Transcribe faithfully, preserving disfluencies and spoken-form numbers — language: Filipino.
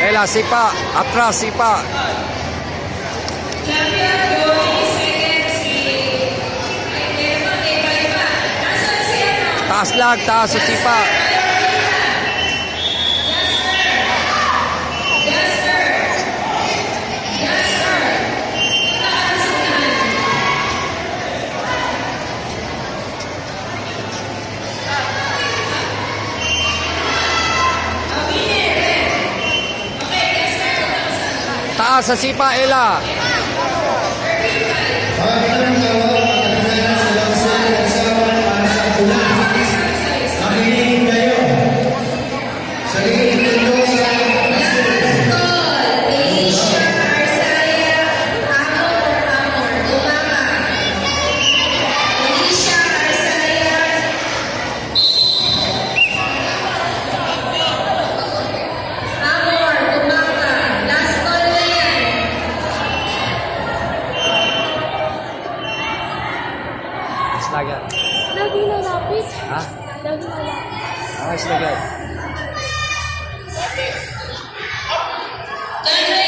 Ella, sipa. Atras, sipa. Taas lang, taas sa sipa. Taas sa sipa, Ella. Lagat. Lagi nalapit. Ha? Lagi nalapit. Ayos lagat.